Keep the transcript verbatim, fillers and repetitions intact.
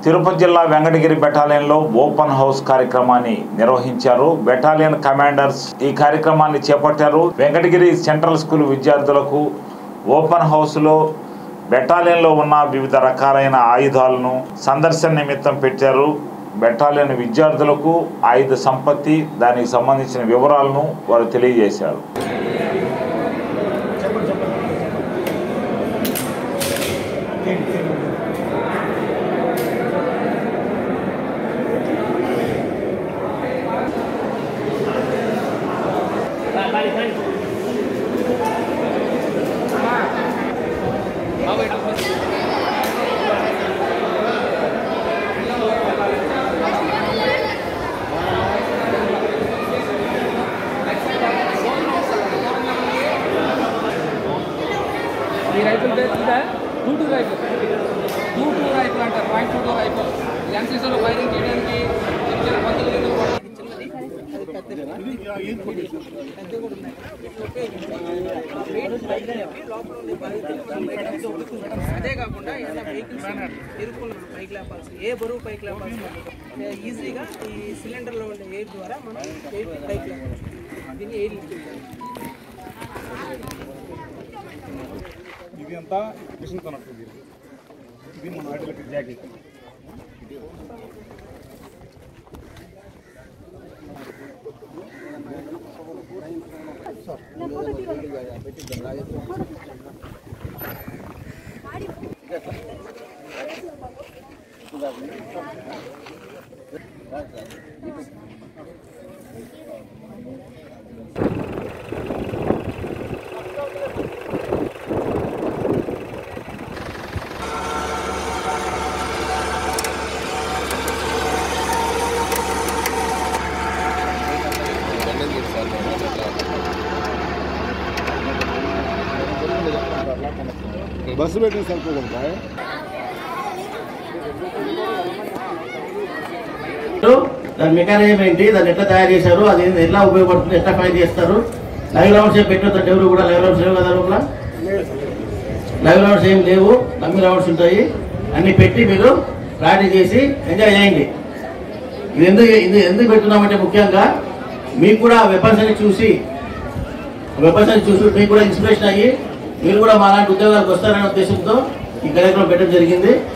తిరుపతి జిల్లా Venkatagiri బెటాలియన్లో open house కార్యక్రమాన్ని నిర్వహించారు. బెటాలియన్ కమాండర్స్ ఈ కార్యక్రమాన్ని చేపట్టారు. వెంకటగిరి సెంట్రల్ స్కూల్ విద్యార్థులకు ఓపెన్ హౌస్లో బెటాలియన్లో ఉన్న వివిధ రకాలైన ఆయుధాలను సందర్శన నిమిత్తం పెట్టారు. బెటాలియన్ విద్యార్థులకు ఆయుధ సంపత్తి, దానికి సంబంధించిన వివరాలను వారు తెలియజేశారు. రైఫిల్ బేస్దా two two rifle two two rifle అంటారు. పాయింట్ టూ టూ రైఫిల్ ఎన్సీసీలో ఫైరింగ్ చేయడానికి చిన్న పద్ధతులు అదే కాకుండా ఏదైనా వెహికల్స్ ఎదుర్కొన్న పైకి లేపాల్సి ఏ బరువు పైకి లేపాల్సి ఈజీగా ఈ సిలిండర్లో ఉండే ఎయిర్ ద్వారా మనం పైకి లేపాలి. దీన్ని ఎయిర్ ఇది అంతా మిషన్ కనెక్ట్ ఇది ఇది మన ఆటలకి జాకెట్ బస్సు పెట్టిన సరిపోతుందా? దాని మెకానిజం ఏంటి, దాన్ని ఎట్లా తయారు చేశారు, అది ఎట్లా ఉపయోగపడుతుంది, ఎట్లా ఫైర్ చేస్తారు. లైవ్ రౌండ్స్ ఏం పెట్టొద్దు. ఎవరు కూడా లైవ్ రౌండ్స్ లేవు కదా, లోపల లైవ్ రౌండ్స్ ఏం లేవు, డమ్మీ రౌండ్స్ ఉంటాయి. అన్ని పెట్టి మీరు ప్రాక్టీస్ చేసి ఎంజాయ్ చేయండి. ఇది ఎందుకు ఇది ఎందుకు పెడుతున్నామంటే ముఖ్యంగా మీకు కూడా వెపన్స్ అని చూసి వెపన్స్ అని చూసి మీకు కూడా ఇన్స్పిరేషన్ అయ్యి మీరు కూడా మా లాంటి ఉద్యోగాలకు వస్తారనే ఉద్దేశంతో ఈ కార్యక్రమం పెట్టడం జరిగింది.